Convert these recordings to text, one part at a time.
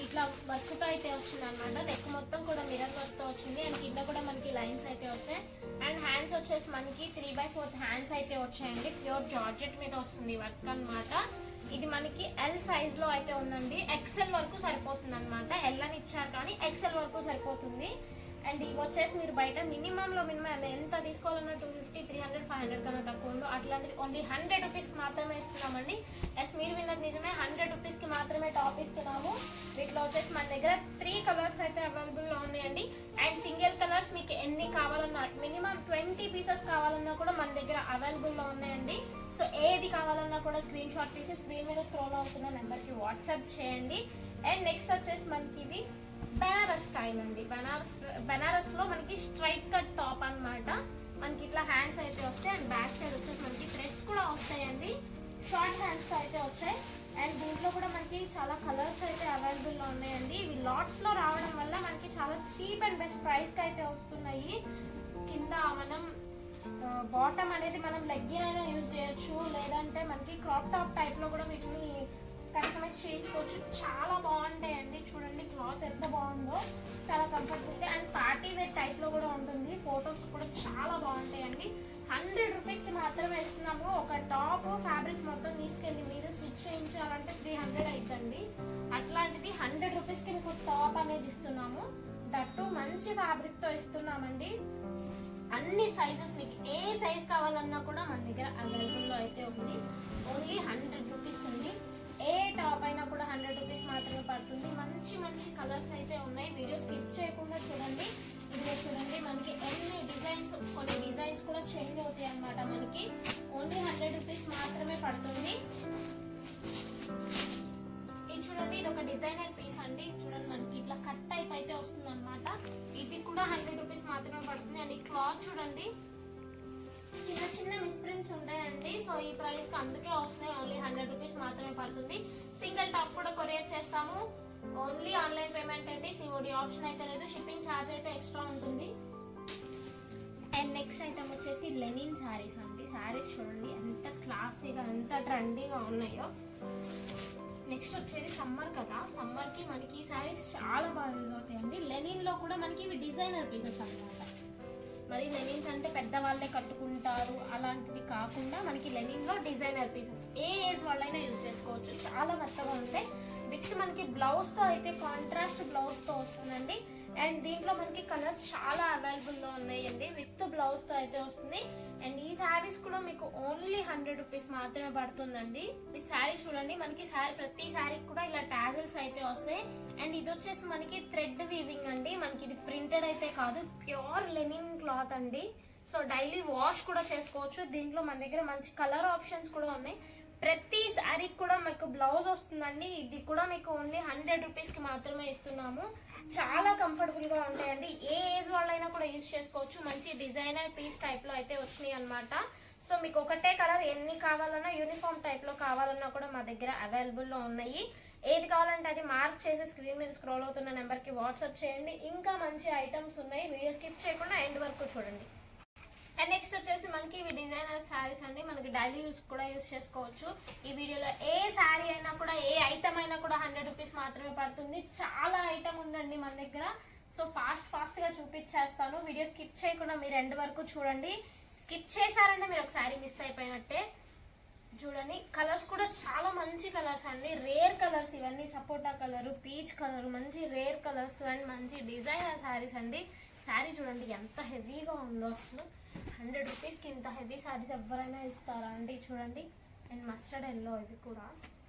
ఇట్లా వర్క్ తో అయితే వచ్చింది అనమాట. నెక్ మొత్తం కూడా మిర్రర్ వర్క్ తో వచ్చింది అండ్ కింద కూడా మనకి లైన్స్ అయితే వచ్చాయి అండ్ హ్యాండ్స్ వచ్చేసి మనకి 3/4 హ్యాండ్స్ అయితే వచ్చాయండి. ప్యూర్ జార్జెట్ మీద వస్తుంది వర్క్ అన్నమాట. ఇది మనకి ఎల్ సైజ్ లో అయితే ఉందండి. ఎక్సెల్ వరకు సరిపోతుంది అనమాట. ఎల్ అని ఇచ్చారు కానీ ఎక్సెల్ వరకు సరిపోతుంది. అండ్ ఇవి వచ్చేసి మీరు బయట మినిమం లో మినిమం ఎంత తీసుకోవాలన్నా 250, 300, 500 కన్నా తక్కువ ఉండదు. అట్లాంటిది ఓన్లీ 100 రూపీస్ కి మాత్రమే ఇస్తున్నామండి. ఎస్ మీరు విన్నది నిజమే, 100 రూపీస్ కి మాత్రమే టాప్ ఇస్తున్నాము. వీటిలో వచ్చేసి మన దగ్గర 3 కలర్స్ అయితే అవైలబుల్ లో ఉన్నాయండి. అండ్ సింగిల్ కలర్స్ మీకు ఎన్ని కావాలన్నా మినిమం 20 పీసెస్ కావాలన్నా కూడా మన దగ్గర అవైలబుల్ లో ఉన్నాయండి. సో ఏది కావాలన్నా కూడా స్క్రీన్ షాట్ తీసి స్క్రీన్ మీద స్క్రోల్ అవుతున్న నెంబర్ కి వాట్సాప్ చేయండి. అండ్ నెక్స్ట్ వచ్చేసి మనకి ఇది బనారస్ స్టైల్ అండి. బనారస్ లో మనకి స్ట్రైట్ కట్ టాప్ అన్నమాట. మనకి ఇట్లా హ్యాండ్స్ అయితే వస్తాయి అండ్ బ్యాక్ సైడ్ వచ్చేసి మనకి థ్రెడ్స్ కూడా వస్తాయండి. షార్ట్ హ్యాండ్స్ తో అయితే వచ్చాయి అండ్ దీంట్లో కూడా మనకి చాలా కలర్స్ అయితే అవైలబుల్ లో ఉన్నాయండి. ఇవి లాట్స్ లో రావడం వల్ల మనకి చాలా చీప్ అండ్ బెస్ట్ ప్రైస్ కి అయితే వస్తున్నాయి. కింద మనం బాటమ్ అనేది మనం లెగ్గిన్ అయినా యూజ్ చేయొచ్చు, లేదంటే మనకి క్రాప్ టాప్ టైప్ లో కూడా వీటిని కస్టమైజ్ చేసుకోవచ్చు. చాలా బాగుంటాయండి. చూడండి క్లాత్ ఎంత బాగుందో, చాలా comfortable and party wear type లో కూడా ఉంటుంది. ఫొటోస్ కూడా చాలా బాగుంటాయండి. 100 రూపీస్ కి మాత్రమే ఇస్తున్నాము. ఒక టాప్ ఫ్యాబ్రిక్ మొత్తం తీసుకెళ్ళి మీరు స్టిచ్ చేయించాలంటే 300 అవుతుంది. అట్లాంటిది 100 రూపీస్ కి మీకు టాప్ అనేది ఇస్తున్నాము. దట్టు మంచి ఫ్యాబ్రిక్ తో ఇస్తున్నామండి. అన్ని సైజెస్ మీకు ఏ సైజ్ కావాలన్నా కూడా మన దగ్గర అవైలబుల్ లో అయితే ఉంది. ఓన్లీ 100 రూపీస్ ఉంది. ఏ టాప్ అయినా కూడా 100 రూపీస్ మాత్రమే పడుతుంది. మంచి మంచి కలర్స్ అయితే ఉన్నాయి. వీడియో స్కిప్ చేయకుండా చూడండి. ఇది చూడండి మనకి ఎన్ని డిజైన్స్, కొన్ని డిజైన్స్ కూడా చేంజ్ అవుతాయి అన్నమాట. మనకి ఓన్లీ 100 రూపీస్ మాత్రమే పడుతుంది. ఇది చూడండి, ఇది ఒక డిజైనర్ పీస్ అండి. చూడండి మనకి ఇట్లా కట్ టైప్ అయితే వస్తుంది అనమాట. ఇది కూడా 100 రూపీస్ మాత్రమే పడుతుంది. అండ్ ఈ క్లాత్ చూడండి, చిన్న చిన్న మిస్ప్రింట్స్ ఉంటాయండి. సో ఈ ప్రైస్ కి అందుకే వస్తున్నాయి. ఓన్లీ 100 రూపీస్ మాత్రమే పడుతుంది. సింగిల్ టాప్ కూడా కొరియర్ చేస్తాము. ఓన్లీ ఆన్లైన్ పేమెంట్ అండి. సిఓడి ఆప్షన్ అయితే లేదు. షిప్పింగ్ ఛార్జ్ అయితే ఎక్స్ట్రా ఉంటుంది. అండ్ నెక్స్ట్ ఐటమ్ వచ్చేసి లెనిన్ శారీస్ అండి. శారీస్ చూడండి ఎంత క్లాసీగా, ఎంత ట్రెండీగా ఉన్నాయో. నెక్స్ట్ వచ్చేది సమ్మర్ కదా, సమ్మర్ కి మనకి ఈ శారీస్ చాలా బాగా యూజ్ అవుతాయండి. లెనిన్ లో కూడా మనకి ఇవి డిజైనర్ పీసెస్ అన్నమాట. మరి లెనిన్స్ అంటే పెద్దవాళ్ళే కట్టుకుంటారు అలాంటివి కాకుండా మనకి లెనిన్ లో డిజైనర్ పీసెస్ ఏ ఏజ్ వాళ్ళైనా యూజ్ చేసుకోవచ్చు. చాలా మెత్తగా ఉంటాయి. విత్ మనకి బ్లౌజ్ తో అయితే కాంట్రాస్ట్ బ్లౌజ్ తో వస్తుందండి. అండ్ దీంట్లో మనకి కలర్స్ చాలా అవైలబుల్ లో ఉన్నాయండి. విత్ బ్లౌజ్ తో అయితే వస్తుంది. అండ్ ఈ శారీస్ కూడా మీకు ఓన్లీ 100 రూపీస్ మాత్రమే పడుతుందండి. ఈ శారీ చూడండి, మనకి ప్రతి శారీకి కూడా ఇలా టాజిల్స్ అయితే వస్తాయి. అండ్ ఇది వచ్చేసి మనకి థ్రెడ్ వీవింగ్ అండి. మనకి ఇది ప్రింటెడ్ అయితే కాదు, ప్యూర్ లెనిన్ క్లాత్ అండి. సో డైలీ వాష్ కూడా చేసుకోవచ్చు. దీంట్లో మన దగ్గర మంచి కలర్ ఆప్షన్స్ కూడా ఉన్నాయి. ప్రతి శారీకి కూడా మీకు బ్లౌజ్ వస్తుందండి. ఇది కూడా మీకు ఓన్లీ 100 రూపీస్ కి మాత్రమే ఇస్తున్నాము. చాలా కంఫర్టబుల్ గా ఉంటాయండి. ఏ ఏజ్ వాళ్ళైనా కూడా యూజ్ చేసుకోవచ్చు. మంచి డిజైనర్ పీస్ టైప్ లో అయితే వచ్చినాయి అనమాట. సో మీకు ఒకటే కలర్ ఎన్ని కావాలన్నా, యూనిఫామ్ టైప్ లో కావాలన్నా కూడా మా దగ్గర అవైలబుల్ లో ఉన్నాయి. ఏది కావాలంటే అది మార్క్ చేసి స్క్రీన్ మీద స్క్రోల్ అవుతున్న నెంబర్ కి వాట్సాప్ చేయండి. ఇంకా మంచి ఐటమ్స్ ఉన్నాయి. వీడియో స్కిప్ చేయకుండా ఎండ్ వరకు చూడండి. అండ్ నెక్స్ట్ వచ్చేసి మనకి ఇవి డిజైనర్ శారీస్ అండి. మనకి డైలీ యూస్ కూడా యూస్ చేసుకోవచ్చు. ఈ వీడియోలో ఏ శారీ అయినా కూడా, ఏ ఐటమ్ అయినా కూడా 100 రూపీస్ మాత్రమే పడుతుంది. చాలా ఐటమ్ ఉందండి మన దగ్గర. సో ఫాస్ట్ గా చూపించేస్తాను. వీడియో స్కిప్ చేయకుండా మీరు ఎండ్ వరకు చూడండి. స్కిప్ చేశారంటే మీరు ఒక శారీ మిస్ అయిపోయినట్టే. చూడండి కలర్స్ కూడా చాలా మంచి కలర్స్ అండి. రేర్ కలర్స్ ఇవన్నీ. సపోటా కలర్, పీచ్ కలర్, మంచి రేర్ కలర్స్ అండ్ మంచి డిజైనర్ శారీస్ అండి. శారీ చూడండి ఎంత హెవీగా ఉందో. అసలు 100 రూపీస్ కి ఇంత హెవీ శారీస్ ఎవరైనా ఇస్తారా అండి? చూడండి. అండ్ మస్టర్డ్ ఎల్లో, ఇది కూడా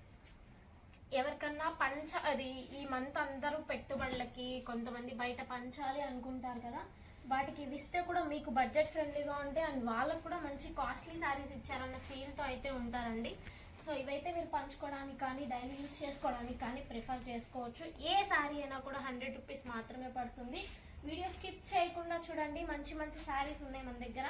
ఎవరికన్నా అది ఈ మంత్ అందరూ పెట్టుబడులకి, కొంతమంది బయట పంచాలి అనుకుంటారు కదా, వాటికి ఇవి ఇస్తే కూడా మీకు బడ్జెట్ ఫ్రెండ్లీగా ఉంటే అండ్ వాళ్ళకు కూడా మంచి కాస్ట్లీ శారీస్ ఇచ్చారన్న ఫీల్ తో అయితే ఉంటారండి. సో ఇవైతే మీరు పంచుకోవడానికి కానీ, డైలీ యూస్ చేసుకోవడానికి కానీ ప్రిఫర్ చేసుకోవచ్చు. ఏ శారీ అయినా కూడా 100 రూపీస్ మాత్రమే పడుతుంది. వీడియో స్కిప్ చేయకుండా చూడండి. మంచి మంచి శారీస్ ఉన్నాయి మన దగ్గర.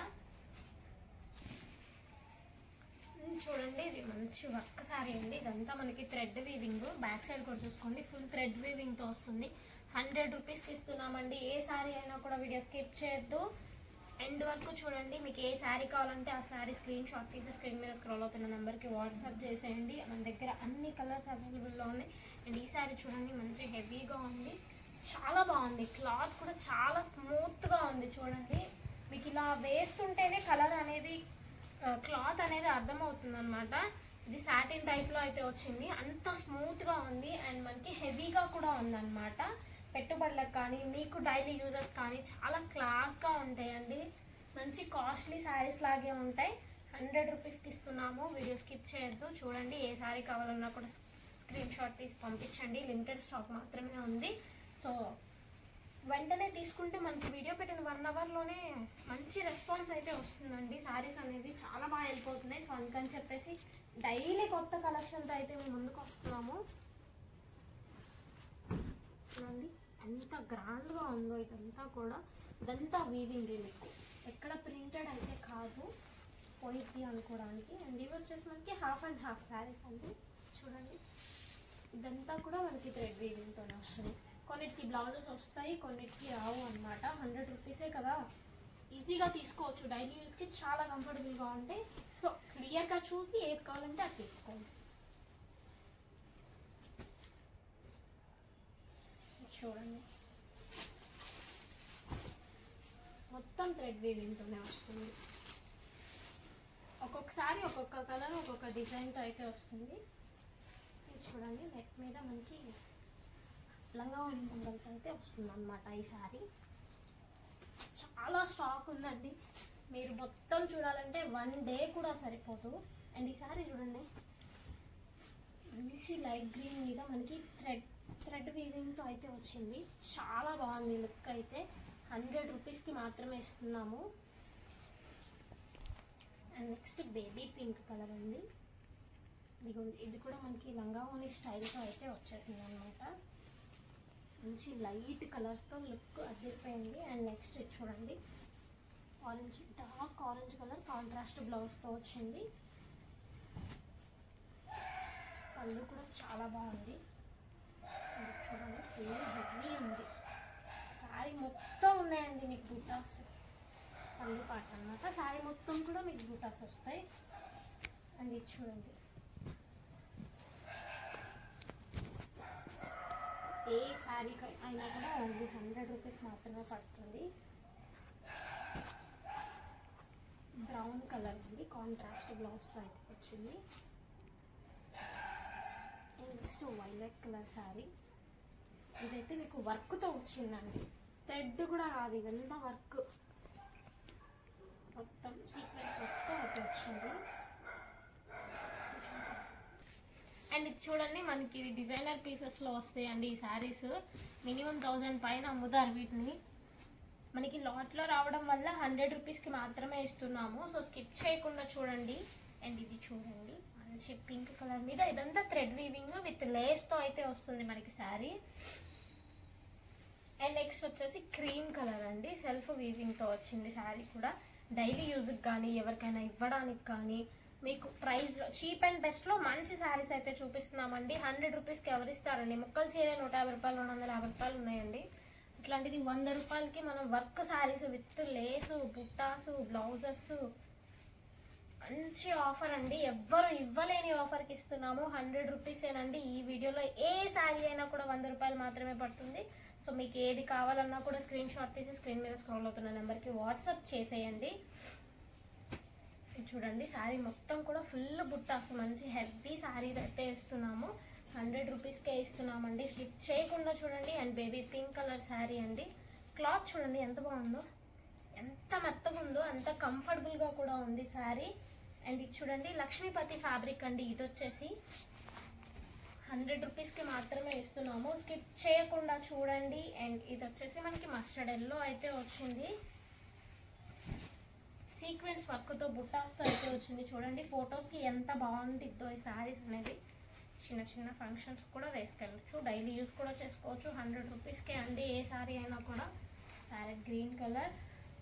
చూడండి, ఇది మంచి వర్క్ శారీ అండి. ఇదంతా మనకి థ్రెడ్ వీవింగ్. బ్యాక్ సైడ్ కూడా చూసుకోండి, ఫుల్ థ్రెడ్ వీవింగ్ తో వస్తుంది. 100 రూపీస్ ఇస్తున్నామండి. ఏ శారీ అయినా కూడా వీడియో స్కిప్ చేయొద్దు. ఎండ్ వరకు చూడండి. మీకు ఏ శారీ కావాలంటే ఆ శారీ స్క్రీన్ షాట్ తీసి స్క్రీన్ మీద స్క్రోల్ అవుతున్న నెంబర్కి వాట్సాప్ చేసేయండి. మన దగ్గర అన్ని కలర్స్ అవైలబుల్లో ఉన్నాయి. అండ్ ఈ శారీ చూడండి మంచి హెవీగా ఉంది, చాలా బాగుంది. క్లాత్ కూడా చాలా స్మూత్గా ఉంది చూడండి. మీకు ఇలా వేస్తుంటేనే కలర్ అనేది క్లాత్ అనేది అర్థమవుతుంది అనమాట. ఇది సాటిన్ టైప్లో అయితే వచ్చింది, అంత స్మూత్గా ఉంది. అండ్ మనకి హెవీగా కూడా ఉందన్నమాట. పెట్టుబడులకు కానీ మీకు డైలీ యూజెస్ కానీ చాలా క్లాస్గా ఉంటాయండి. మంచి కాస్ట్లీ శారీస్ లాగే ఉంటాయి. 100 రూపీస్కి ఇస్తున్నాము. వీడియో స్కిప్ చేయొద్దు, చూడండి. ఏ శారీ కావాలన్నా కూడా స్క్రీన్ షాట్ తీసి పంపించండి. లిమిటెడ్ స్టాక్ మాత్రమే ఉంది. సో వెంటనే తీసుకుంటే మనకి వీడియో పెట్టిన 1 అవర్లోనే మంచి రెస్పాన్స్ అయితే వస్తుందండి. శారీస్ అనేవి చాలా బాగా వెళ్ళిపోతున్నాయి. సో అందుకని చెప్పేసి డైలీ కొత్త కలెక్షన్తో అయితే మేము ముందుకు వస్తున్నాము. చూడండి ఎంత గ్రాండ్గా ఉందో ఇదంతా కూడా. ఇదంతా వీవింగ్, మీకు ఎక్కడ ప్రింటెడ్ అయితే కాదు, పోయిద్ది అనుకోవడానికి. అండ్ ఇవి వచ్చేసి మనకి హాఫ్ అండ్ హాఫ్ శారీస్ అండి. చూడండి ఇదంతా కూడా మనకి థ్రెడ్ వీవింగ్తోనే వస్తుంది. కొన్నిటికి బ్లౌజెస్ వస్తాయి, కొన్నిటికి రావు అనమాట. 100 రూపీసే కదా, ఈజీగా తీసుకోవచ్చు. డైలీ యూస్కి చాలా కంఫర్టబుల్గా ఉంటాయి. సో క్లియర్గా చూసి ఏది కావాలంటే అది తీసుకోండి. చూడండి మొత్తం థ్రెడ్ వీవింగ్తోనే వస్తుంది. ఒక్కొక్కసారి ఒక్కొక్క కలర్ ఒక్కొక్క డిజైన్తో అయితే వస్తుంది. చూడండి నెట్ మీద మనకి లంగావోణి మొంగల్తో అయితే వస్తుంది అనమాట ఈ శారీ. చాలా స్టాక్ ఉందండి. మీరు మొత్తం చూడాలంటే 1 డే కూడా సరిపోదు. అండ్ ఈ శారీ చూడండి మంచి లైట్ గ్రీన్ మీద మనకి థ్రెడ్ వీవింగ్తో అయితే వచ్చింది. చాలా బాగుంది లుక్ అయితే. 100 రూపీస్కి మాత్రమే ఇస్తున్నాము. And next baby pink colour ఉంది. ఇది కూడా మనకి లంగావోణి స్టైల్తో అయితే వచ్చేసింది అనమాట. మంచి లైట్ కలర్స్తో లుక్ అదిరిపోయింది. అండ్ నెక్స్ట్ ఇది చూడండి orange, dark orange colour contrast బ్లౌజ్తో వచ్చింది. పళ్ళు కూడా చాలా బాగుంది. చూడండి ఫుల్ హెవీ ఉంది. శారీ మొత్తం ఉన్నాయండి మీకు బూటాస్. పళ్ళు పాట అనమాట. శారీ మొత్తం కూడా మీకు బూటాస్ వస్తాయి. అండ్ ఇది చూడండి ఏ శారీ అయినా కూడా ఓన్లీ 100 రూపీస్ మాత్రమే పడుతుంది. బ్రౌన్ కలర్ ఉంది, కాంట్రాస్ట్ బ్లౌజ్తో అయితే వచ్చింది. Next violet colour sari. ఇదైతే మీకు వర్క్తో వచ్చిందండి, థ్రెడ్ కూడా కాదు, ఇదంతా వర్క్, మొత్తం సీక్వెన్స్ వర్క్తో అయితే వచ్చింది. అండ్ ఇది చూడండి మనకి ఇది డిజైనర్ పీసెస్లో వస్తాయండి ఈ శారీస్. మినిమం 1000 పైన అమ్ముతారు వీటిని. మనకి లాట్లో రావడం వల్ల 100 రూపీస్కి మాత్రమే ఇస్తున్నాము. సో స్కిప్ చేయకుండా చూడండి. అండ్ ఇది చూడండి మంచి పింక్ కలర్ మీద ఇదంతా థ్రెడ్ వీవింగ్ విత్ లేస్తో అయితే వస్తుంది మనకి శారీ. అండ్ నెక్స్ట్ వచ్చేసి క్రీమ్ కలర్ అండి, సెల్ఫ్ వీవింగ్తో వచ్చింది శారీ కూడా. డైలీ యూజ్కి కానీ ఎవరికైనా ఇవ్వడానికి కానీ మీకు ప్రైస్లో చీప్ అండ్ బెస్ట్లో మంచి శారీస్ అయితే చూపిస్తున్నామండి. 100 రూపీస్కి ఎవరు ఇస్తారండి? ముక్కలు చీర 150 రూపాయలు 250 రూపాయలు ఉన్నాయండి. ఇట్లాంటిది 100 రూపాయలకి మనం వర్క్ శారీస్ విత్ లేసు, బుట్టాసు, బ్లౌజెస్, మంచి ఆఫర్ అండి. ఎవ్వరు ఇవ్వలేని ఆఫర్కి ఇస్తున్నాము. 100 రూపీసేనండి. ఈ వీడియోలో ఏ శారీ అయినా కూడా 100 రూపాయలు మాత్రమే పడుతుంది. సో మీకు ఏది కావాలన్నా కూడా స్క్రీన్ షాట్ తీసి స్క్రీన్ మీద స్క్రోల్ అవుతున్న నెంబర్కి వాట్సాప్ చేసేయండి. చూడండి శారీ మొత్తం కూడా ఫుల్ బుట్టాస్, మంచి హెవీ శారీ అయితే ఇస్తున్నాము. 100 రూపీస్కే ఇస్తున్నామండి. స్లిప్ చేయకుండా చూడండి. And baby pink colour sari అండి. క్లాత్ చూడండి ఎంత బాగుందో, ఎంత మెత్తగా ఉందో, అంత కంఫర్టబుల్గా కూడా ఉంది శారీ. అండ్ ఇది చూడండి లక్ష్మీపతి ఫ్యాబ్రిక్ అండి. ఇది వచ్చేసి 100 రూపీస్కి మాత్రమే ఇస్తున్నాము. స్కిప్ చేయకుండా చూడండి. అండ్ ఇది వచ్చేసి మనకి మస్టర్డ్ ఎల్లో అయితే వచ్చింది. సీక్వెన్స్ వర్క్తో బుట్టాస్తో అయితే వచ్చింది. చూడండి ఫొటోస్కి ఎంత బాగుంటుందో ఈ శారీస్ అనేది. చిన్న చిన్న ఫంక్షన్స్ కూడా వేసుకెళ్ళచ్చు, డైలీ యూజ్ కూడా చేసుకోవచ్చు. 100 రూపీస్కే అండి ఏ శారీ అయినా కూడా. Parrot green colour,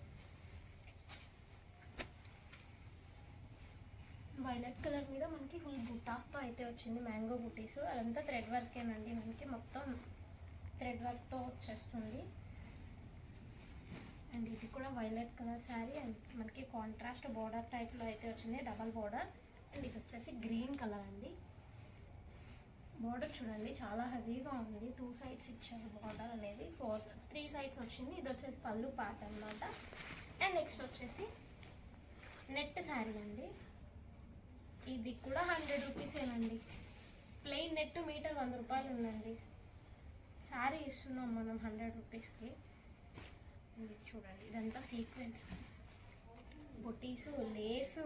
violet colour మీద మనకి ఫుల్ బుట్టాస్తో అయితే వచ్చింది. మ్యాంగో బుటీస్, అదంతా థ్రెడ్ వర్కేనండి. మనకి మొత్తం థ్రెడ్ వర్క్తో వచ్చేస్తుంది. అండ్ ఇది కూడా వైలెట్ కలర్ శారీ అండ్ మనకి కాంట్రాస్ట్ బార్డర్ టైప్లో అయితే వచ్చింది, డబల్ బార్డర్. అండ్ ఇది వచ్చేసి గ్రీన్ కలర్ అండి. బార్డర్ చూడండి చాలా హెవీగా ఉంది, 2 సైడ్స్ ఇచ్చారు బార్డర్ అనేది, 3 సైడ్స్ వచ్చింది. ఇది వచ్చేసి పళ్ళు పార్ట్ అనమాట. అండ్ నెక్స్ట్ వచ్చేసి నెట్ శారీ అండి. ఇది కూడా 100 రూపీసేనండి. ప్లెయిన్ నెట్ మీటర్ 100 రూపాయలు ఉందండి. శారీ ఇస్తున్నాం మనం 100 రూపీస్కి. ఇది చూడండి ఇదంతా సీక్వెన్స్, బొటీసు, లేసు.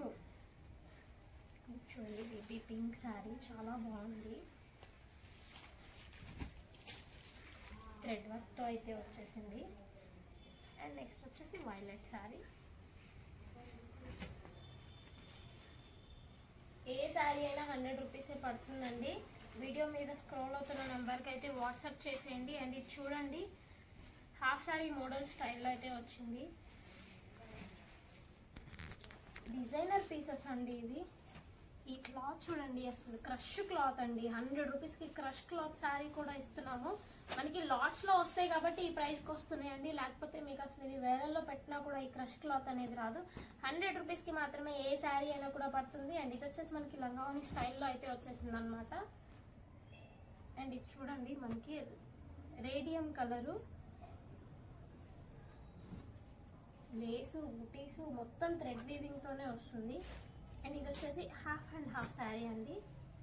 చూడండి బేబీ పింక్ శారీ చాలా బాగుంది, థ్రెడ్ వర్క్తో అయితే వచ్చేసింది. అండ్ నెక్స్ట్ వచ్చేసి వైలెట్ శారీ. ఏ శారీ అయినా 100 రూపీసే పడుతుందండి. వీడియో మీద స్క్రోల్ అవుతున్న నెంబర్కి అయితే వాట్సాప్ చేసేయండి. అండ్ ఇది చూడండి హాఫ్ శారీ మోడల్ స్టైల్లో అయితే వచ్చింది, డిజైనర్ పీసెస్ అండి ఇవి. ఈ క్లాత్ చూడండి అసలు క్రష్ క్లాత్ అండి. 100 రూపీస్కి క్రష్ క్లాత్ శారీ కూడా ఇస్తున్నాము. మనకి లాట్స్లో వస్తాయి కాబట్టి ఈ ప్రైస్కి వస్తున్నాయండి, లేకపోతే మీకు అసలు ఇవి వేలల్లో పెట్టినా కూడా ఈ క్రష్ క్లాత్ అనేది రాదు. 100 రూపీస్కి మాత్రమే ఏ శారీ అయినా కూడా పడుతుంది. అండ్ ఇది వచ్చేసి మనకి లంగావని స్టైల్లో అయితే వచ్చేసింది అనమాట. అండ్ ఇది చూడండి మనకి రేడియం కలరు, లేసు, బుటీసు మొత్తం థ్రెడ్ వీవింగ్తోనే వస్తుంది. అండ్ ఇది వచ్చేసి హాఫ్ అండ్ హాఫ్ శారీ అండి.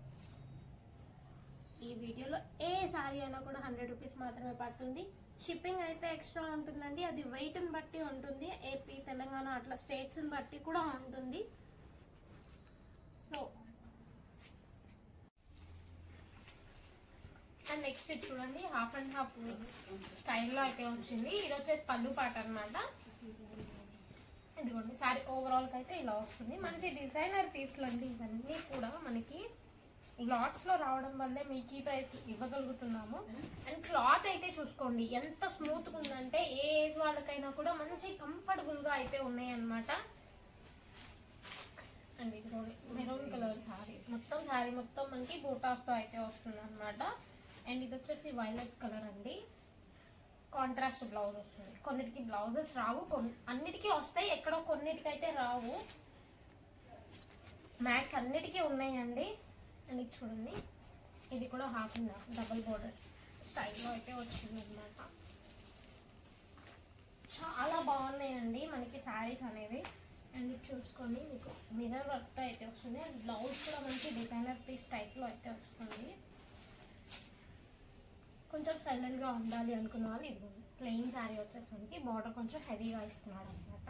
ఈ వీడియోలో ఏ శారీ అయినా కూడా 100 రూపీస్ మాత్రమే పడుతుంది. షిప్పింగ్ అయితే ఎక్స్ట్రా ఉంటుందండి, అది వెయిట్ని బట్టి ఉంటుంది, ఏపీ, తెలంగాణ అట్లా స్టేట్స్ని బట్టి కూడా ఉంటుంది. సో అండ్ నెక్స్ట్ చూడండి హాఫ్ అండ్ హాఫ్ స్టైల్లో అయితే వచ్చింది. ఇది వచ్చేసి పళ్ళు పాట అనమాట. ఇదిగోండి శారీ ఓవరాల్కి అయితే ఇలా వస్తుంది. మంచి డిజైనర్ పీస్లు అండి ఇవన్నీ కూడా. మనకి లాట్స్లో రావడం వల్లే మీకు ఈ ప్రైస్ ఇవ్వగలుగుతున్నాము. అండ్ క్లాత్ అయితే చూసుకోండి ఎంత స్మూత్గా ఉందంటే ఏ ఏజ్ వాళ్ళకైనా కూడా మంచి కంఫర్టబుల్గా అయితే ఉన్నాయి అన్నమాట. అండ్ ఇదిగోండి మెరూన్ కలర్ శారీ, మొత్తం శారీ మొత్తం మనకి బూటాస్తో అయితే వస్తుంది అనమాట. అండ్ ఇది వచ్చేసి వైలెట్ కలర్ అండి. కాంట్రాస్ట్ బ్లౌజ్ వస్తుంది. కొన్నిటికి బ్లౌజెస్ రావు, అన్నిటికీ వస్తాయి, ఎక్కడో కొన్నిటికైతే రావు. మ్యాక్స్ అన్నిటికీ ఉన్నాయండి. అండ్ ఇది చూడండి ఇది కూడా half and half double border స్టైల్లో అయితే వచ్చింది అనమాట. చాలా బాగున్నాయండి మనకి శారీస్ అనేవి. అండ్ ఇది చూసుకోండి మీకు మిర్రర్ వర్క్తో అయితే వస్తుంది. అండ్ బ్లౌజ్ కూడా మనకి డిజైనర్ పీస్ టైప్లో అయితే వస్తుంది. కొంచెం సైలెంట్గా ఉండాలి అనుకున్న వాళ్ళు ఇది ప్లెయిన్ శారీ వచ్చేసి మనకి బార్డర్ కొంచెం హెవీగా ఇస్తున్నాడు అనమాట.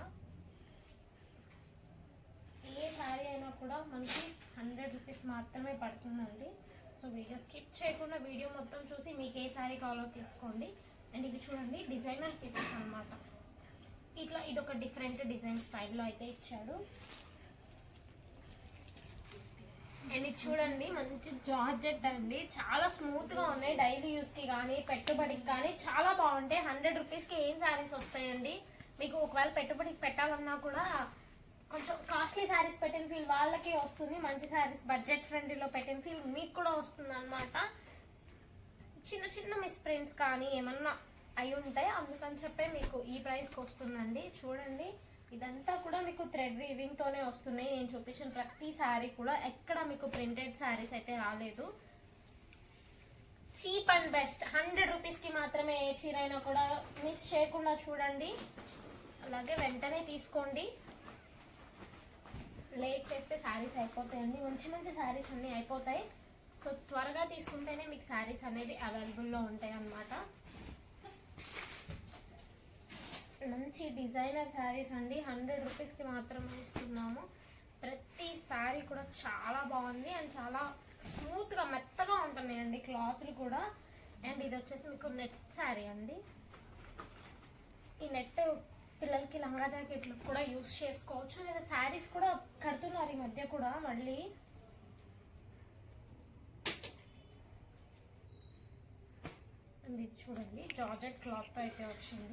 ఏ శారీ అయినా కూడా మనకి 100 రూపీస్ మాత్రమే పడుతుందండి. సో వీడియో స్కిప్ చేయకుండా వీడియో మొత్తం చూసి మీకు ఏ శారీ కావాలో తీసుకోండి. అండ్ ఇది చూడండి డిజైనర్ పీసెస్ అనమాట. ఇట్లా ఇది ఒక డిఫరెంట్ డిజైన్ స్టైల్లో అయితే ఇచ్చాడు. అండ్ ఇది చూడండి మంచి జార్జెట్ అండి, చాలా స్మూత్ గా ఉన్నాయి. డైలీ యూస్ కి కానీ పెట్టుబడికి కానీ చాలా బాగుంటాయి. 100 రూపీస్కి ఏం శారీస్ వస్తాయండి. మీకు ఒకవేళ పెట్టుబడికి పెట్టాలన్నా కూడా కొంచెం కాస్ట్లీ శారీస్ పెట్టిన ఫీల్ వాళ్ళకే వస్తుంది, మంచి శారీస్ బడ్జెట్ ఫ్రెండ్లీలో పెట్టిన ఫీల్ మీకు కూడా వస్తుంది అనమాట. చిన్న చిన్న మిస్ప్రింట్స్ కానీ ఏమన్నా అయి ఉంటాయి, అందుకని చెప్పే మీకు ఈ ప్రైస్కి వస్తుందండి. చూడండి ఇదంతా కూడా మీకు థ్రెడ్ వీవింగ్తోనే వస్తున్నాయి. నేను చూపించిన ప్రతి శారీ కూడా ఎక్కడ మీకు ప్రింటెడ్ శారీస్ అయితే రాలేదు. చీప్ అండ్ బెస్ట్ 100 రూపీస్కి మాత్రమే ఏ చీర అయినా కూడా మిస్ చేయకుండా చూడండి, అలాగే వెంటనే తీసుకోండి. లేట్ చేస్తే శారీస్ అయిపోతాయండి, మంచి మంచి శారీస్ అన్నీ అయిపోతాయి. సో త్వరగా తీసుకుంటేనే మీకు శారీస్ అనేది అవైలబుల్లో ఉంటాయి అన్నమాట. మంచి డిజైనర్ శారీస్ అండి, 100 రూపీస్కి మాత్రమే ఇస్తున్నాము. ప్రతి శారీ కూడా చాలా బాగుంది అండ్ చాలా స్మూత్గా మెత్తగా ఉంటున్నాయండి క్లాత్లు కూడా. అండ్ ఇది వచ్చేసి మీకు నెట్ శారీ అండి. ఈ నెట్ పిల్లలకి లంగా జాకెట్లు కూడా యూస్ చేసుకోవచ్చు, లేదా శారీస్ కూడా కడుతున్నారు ఈ మధ్య కూడా మళ్ళీ. అండ్ ఇది చూడండి జార్జెట్ క్లాత్తో అయితే వచ్చింది.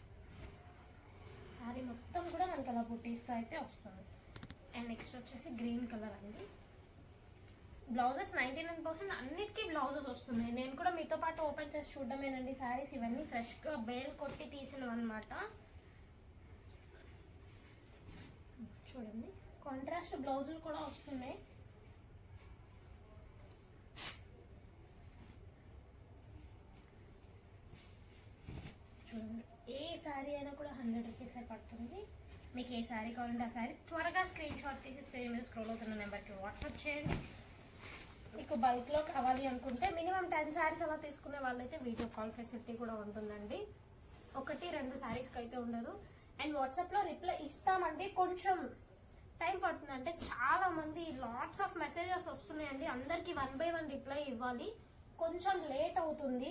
శారీ మొత్తం కూడా మనకి అలా బుటీస్తో అయితే వస్తుంది. అండ్ నెక్స్ట్ వచ్చేసి గ్రీన్ కలర్ అండి. బ్లౌజెస్ 99% అన్నిటికీ బ్లౌజెస్ వస్తున్నాయి. నేను కూడా మీతో పాటు ఓపెన్ చేసి చూడడమేనండి శారీస్. ఇవన్నీ ఫ్రెష్గా బేల్ కొట్టి తీసినవి అనమాట. చూడండి. కాంట్రాస్ట్ బ్లౌజులు కూడా వస్తున్నాయి. చూడండి, ఏ శారీ అయినా కూడా 100 రూపీసే పడుతుంది. మీకు ఏ శారీ కావాలంటే ఆ శారీ త్వరగా స్క్రీన్ షాట్ తీసి స్క్రీన్ మీద స్క్రోల్ అవుతున్న నెంబర్కి వాట్సాప్ చేయండి. మీకు బల్క్లో కావాలి అనుకుంటే మినిమం 10 శారీస్ అలా తీసుకునే వాళ్ళైతే వీడియో కాల్ ఫెసిలిటీ కూడా ఉంటుందండి. 1-2 శారీస్కి అయితే ఉండదు. అండ్ వాట్సాప్లో రిప్లై ఇస్తామండి, కొంచెం టైం పడుతుంది. అంటే చాలా మంది లాట్స్ ఆఫ్ మెసేజెస్ వస్తున్నాయండి, అందరికి 1 by 1 రిప్లై ఇవ్వాలి, కొంచెం లేట్ అవుతుంది.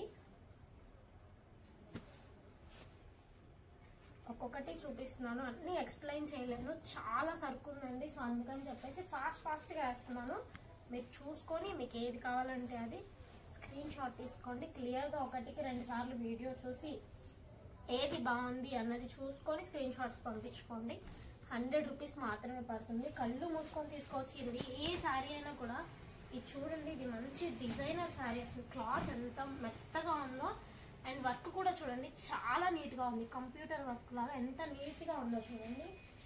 ఒక్కొక్కటి చూపిస్తున్నాను, అన్నీ ఎక్స్ప్లెయిన్ చేయలేను, చాలా సరుకు ఉందండి. సో అందుకని చెప్పేసి ఫాస్ట్గా వేస్తున్నాను. మీరు చూసుకొని మీకు ఏది కావాలంటే అది స్క్రీన్ షాట్ తీసుకోండి. క్లియర్గా 1-2 సార్లు వీడియో చూసి ఏది బాగుంది అన్నది చూసుకొని స్క్రీన్ షాట్స్ పంపించుకోండి. 100 రూపీస్ మాత్రమే పడుతుంది. కళ్ళు మూసుకొని తీసుకోవచ్చు. ఇది ఏ శారీ అయినా కూడా. ఇది చూడండి, ఇది మంచి డిజైనర్ శారీ. అసలు క్లాత్ ఎంత మెత్తగా ఉందో, అండ్ వర్క్ కూడా చూడండి చాలా నీట్గా ఉంది. కంప్యూటర్ వర్క్ లాగా ఎంత నీట్గా ఉందో చూడండి.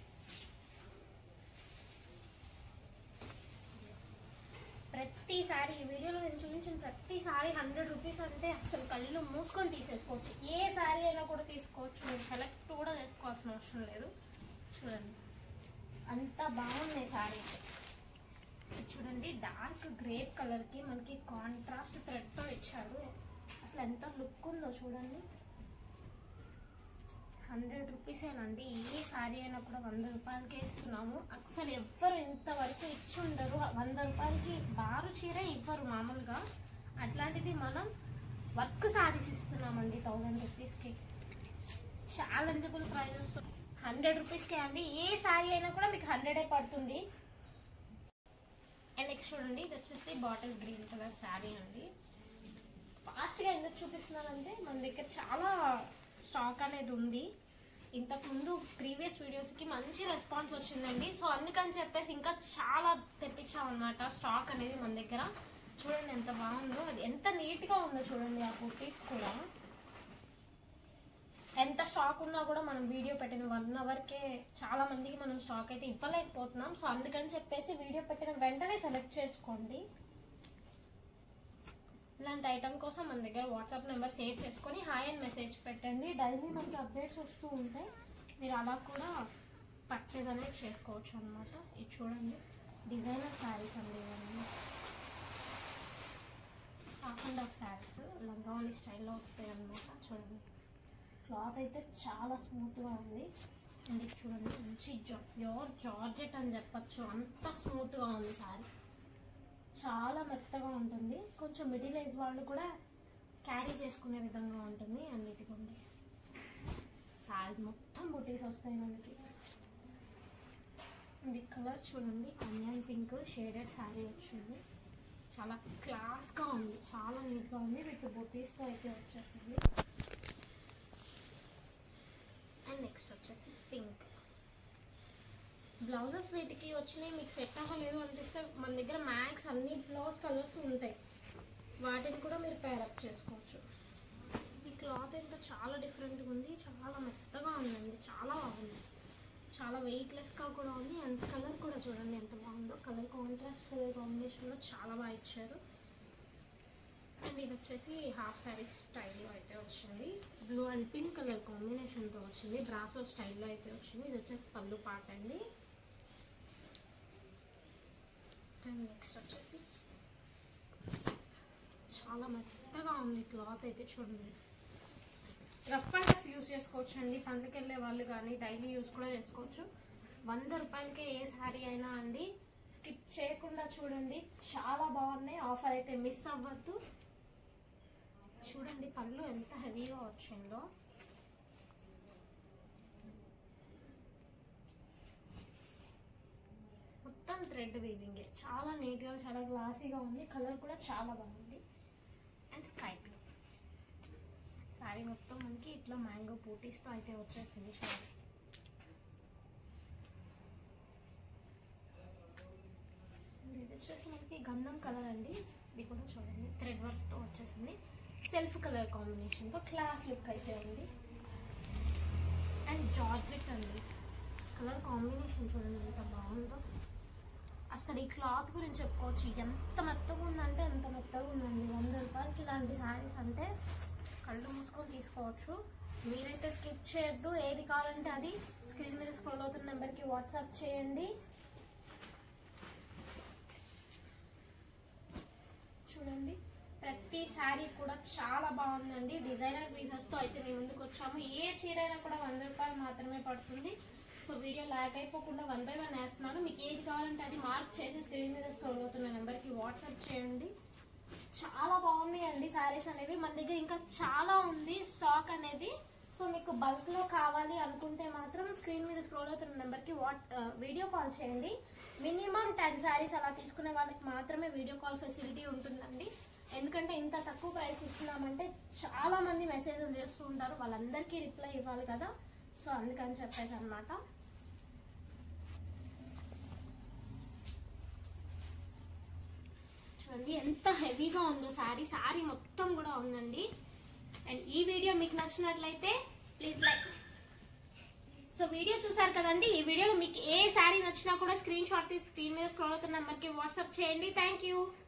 ప్రతిసారి ఈ వీడియోలో నేను చూపించిన ప్రతిసారి 100 రూపీస్ అంటే అసలు కళ్ళు మూసుకొని తీసేసుకోవచ్చు. ఏ శారీ అయినా కూడా తీసుకోవచ్చు, మీరు సెలెక్ట్ కూడా చేసుకోవాల్సిన అవసరం లేదు. చూడండి, అంత బాగున్నాయి శారీస్. చూడండి, డార్క్ గ్రేప్ కలర్కి మనకి కాంట్రాస్ట్ థ్రెడ్తో ఇచ్చాడు. అసలు ఎంత లుక్ ఉందో చూడండి. 100 రూపీసేనండి. ఏ శారీ అయినా కూడా 100 రూపాయలకే ఇస్తున్నాము. అస్సలు ఎవ్వరు ఇంతవరకు ఇచ్చి ఉండరు. 100 రూపాయలకి బారు చీర ఇవ్వరు మామూలుగా. అట్లాంటిది మనం వర్క్ శారీస్ ఇస్తున్నామండి 1000 రూపీస్కి. Challengeable prices. 100 రూపీస్కే అండి. ఏ శారీ అయినా కూడా మీకు 100 పడుతుంది. అండ్ నెక్స్ట్ చూడండి, ఇది వచ్చేసి బాటిల్ గ్రీన్ కలర్ శారీ అండి. ఫాస్ట్గా ఎందుకు చూపిస్తున్నానంటే మన దగ్గర చాలా స్టాక్ అనేది ఉంది. ఇంతకుముందు ప్రీవియస్ వీడియోస్కి మంచి రెస్పాన్స్ వచ్చిందండి. సో అందుకని చెప్పేసి ఇంకా చాలా తెప్పించామన్నమాట స్టాక్ అనేది మన దగ్గర. చూడండి ఎంత బాగుందో, అది ఎంత నీట్గా ఉందో చూడండి. ఆ కుర్తీస్ కూడా ఎంత స్టాక్ ఉన్నా కూడా మనం వీడియో పెట్టిన 1 అవర్కే చాలా మందికి మనం స్టాక్ అయితే ఇవ్వలేకపోతున్నాం. సో అందుకని చెప్పేసి వీడియో పెట్టిన వెంటనే సెలెక్ట్ చేసుకోండి. ఇలాంటి ఐటమ్ కోసం మన దగ్గర వాట్సాప్ నెంబర్ సేవ్ చేసుకొని హాయ్ అని మెసేజ్ పెట్టండి. డైలీ మనకి అప్డేట్స్ వస్తూ ఉంటాయి. మీరు అలా కూడా పర్చేజ్ అనేది చేసుకోవచ్చు అనమాట. ఇది చూడండి, డిజైనర్ శారీస్ అండి. ఇవన్నీ హాఫ్ శారీస్ లంగావని స్టైల్లో వస్తాయి అనమాట. చూడండి, క్లాత్ అయితే చాలా స్మూత్గా ఉంది. అండ్ ఇది చూడండి, మంచి ప్యూర్ జార్జెట్ అని చెప్పచ్చు, అంత స్మూత్గా ఉంది శారీ. చాలా మెత్తగా ఉంటుంది. కొంచెం మిడిల్ ఏజ్ వాళ్ళు కూడా క్యారీ చేసుకునే విధంగా ఉంటుంది. అండ్ ఇదిగోండి, శారీ మొత్తం బుటీస్ వస్తాయి మనకి. ఇది కలర్ చూడండి, ఆనియన్ పింక్ షేడెడ్ శారీ వచ్చింది. చాలా క్లాస్గా ఉంది, చాలా నీట్గా ఉంది. విత్ బుటీస్తో అయితే వచ్చేసింది. అండ్ నెక్స్ట్ వచ్చేసి పింక్. బ్లౌజెస్ వీటికి వచ్చినాయి, మీకు సెట్ అవ్వలేదు అనిపిస్తే మన దగ్గర మ్యాక్స్ అన్ని బ్లౌజ్ కలర్స్ ఉంటాయి, వాటిని కూడా మీరు పేరప్ చేసుకోవచ్చు. ఈ క్లాత్ ఏంటో చాలా డిఫరెంట్గా ఉంది, చాలా మెత్తగా ఉందండి, చాలా బాగుంది, చాలా వెయిట్లెస్గా కూడా ఉంది. అండ్ కలర్ కూడా చూడండి ఎంత బాగుందో. కలర్ కాంట్రాస్ట్ కలర్ కాంబినేషన్లో చాలా బాగా ఇచ్చారు. అండ్ ఇది వచ్చేసి హాఫ్ శారీ స్టైల్లో అయితే వచ్చింది. బ్లూ అండ్ పింక్ కలర్ కాంబినేషన్తో వచ్చింది. బ్రాసో స్టైల్లో అయితే వచ్చింది. ఇది వచ్చేసి పళ్ళు పార్ట్ అండి. అండ్ నెక్స్ట్ వచ్చేసి చాలా మెత్తగా ఉంది క్లాత్ అయితే చూడండి. రఫ్ అండ్ టఫ్ యూజ్ చేసుకోవచ్చు అండి. పండ్లకి వెళ్ళే వాళ్ళు కానీ డైలీ యూజ్ కూడా చేసుకోవచ్చు. 100 రూపాయలకే ఏ శారీ అయినా అండి. స్కిప్ చేయకుండా చూడండి, చాలా బాగున్నాయి. ఆఫర్ అయితే మిస్ అవ్వద్దు. చూడండి పళ్ళు ఎంత హెవీగా వచ్చిందో. మొత్తం థ్రెడ్ వీవింగ్, చాలా నీట్గా చాలా గ్లాసీగా ఉంది. కలర్ కూడా చాలా బాగుంది. అండ్ స్కై బ్లూ శారీ మొత్తం మనకి ఇట్లా మ్యాంగో బూటీస్తో అయితే వచ్చేసింది. చూడండి ఇది వచ్చేసి మనకి గంధం కలర్ అండి. ఇది కూడా చూడండి థ్రెడ్ వర్క్తో వచ్చేసింది. సెల్ఫ్ కలర్ కాంబినేషన్తో క్లాస్ లుక్ అయితే ఉంది. అండ్ జార్జెట్ అండి, కలర్ కాంబినేషన్ చూడండి ఎంత బాగుందో. అసలు ఈ క్లాత్ గురించి చెప్పుకోవచ్చు, ఎంత మెత్తగా ఉందంటే అంత మెత్తగా ఉందండి. 100 రూపాయలకి ఇలాంటి శారీస్ అంటే కళ్ళు మూసుకొని తీసుకోవచ్చు. మీరైతే స్కిప్ చేయొద్దు. ఏది కావాలంటే అది స్క్రీన్ మీద స్క్రోల్ అవుతున్న నెంబర్కి వాట్సాప్ చేయండి. చూడండి ప్రతి శారీ కూడా చాలా బాగుందండి. డిజైనర్ పీసెస్తో అయితే మేము ముందుకు వచ్చాము. ఏ చీర అయినా కూడా 100 రూపాయలు మాత్రమే పడుతుంది. సో వీడియో లాగ్ అయిపోకుండా 1 by 1 వేస్తున్నాను. మీకు ఏది కావాలంటే అది మార్క్ చేసి స్క్రీన్ మీద స్క్రోల్ అవుతున్న నెంబర్కి వాట్సాప్ చేయండి. చాలా బాగున్నాయండి శారీస్ అనేవి. మన దగ్గర ఇంకా చాలా ఉంది స్టాక్ అనేది. సో మీకు బల్క్లో కావాలి అనుకుంటే మాత్రం స్క్రీన్ మీద స్క్రోల్ అవుతున్న నెంబర్కి వీడియో కాల్ చేయండి. మినిమం 10 శారీస్ అలా తీసుకునే వాళ్ళకి మాత్రమే వీడియో కాల్ ఫెసిలిటీ ఉంటుందండి. ఎందుకంటే ఇంత తక్కువ ప్రైస్ ఇస్తున్నామంటే చాలా మంది మెసేజ్లు చేస్తూ ఉంటారు, వాళ్ళందరికీ రిప్లై ఇవ్వాలి కదా. సో అందుకని చెప్పేసి అనమాట. చూడండి ఎంత హెవీగా ఉందో శారీ మొత్తం కూడా ఉందండి. అండ్ ఈ వీడియో మీకు నచ్చినట్లయితే ప్లీజ్ లైక్. సో వీడియో చూసారు కదండి. ఈ వీడియోలో మీకు ఏ శారీ నచ్చినా కూడా స్క్రీన్ షాట్ తీసి స్క్రీన్ మీద స్క్రోల్ అవుతున్న నెంబర్కి వాట్సాప్ చేయండి. Thank you.